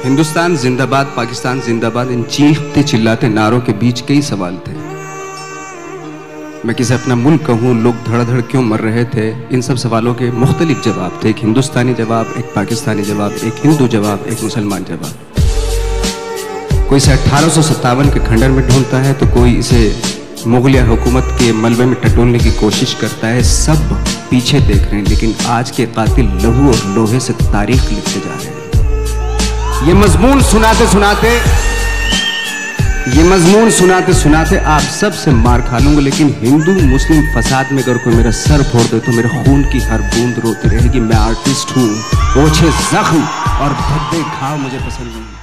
हिंदुस्तान जिंदाबाद, पाकिस्तान जिंदाबाद, इन चीखते चिल्लाते नारों के बीच कई सवाल थे। मैं किसे अपना मुल्क कहूँ, लोग धड़-धड़ क्यों मर रहे थे, इन सब सवालों के मुख्तलिफ जवाब थे। एक हिंदुस्तानी जवाब, एक पाकिस्तानी जवाब, एक हिंदू जवाब, एक मुसलमान जवाब। कोई इसे 1857 के खंडर में ढूंढता है तो कोई इसे मुगलिया हुकूमत के मलबे में टटोलने की कोशिश करता है। सब पीछे देख रहे हैं, लेकिन आज के कातिल लहू और लोहे से तारीख लिखते जा रहे हैं। ये मजमून सुनाते आप सब से मार खा लूंगा, लेकिन हिंदू मुस्लिम फसाद में अगर कोई मेरा सर फोड़ दे तो मेरे खून की हर बूंद रोती रहेगी। मैं आर्टिस्ट हूँ, ओछे जख्म और भद्दे घाव मुझे पसंद नहीं।